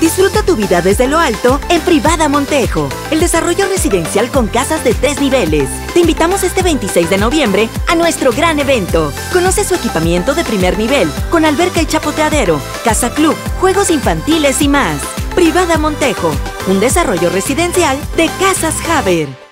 Disfruta tu vida desde lo alto en Privada Montejo, el desarrollo residencial con casas de 3 niveles. Te invitamos este 26 de noviembre a nuestro gran evento. Conoce su equipamiento de primer nivel, con alberca y chapoteadero, casa club, juegos infantiles y más. Privada Montejo, un desarrollo residencial de Casas Haber.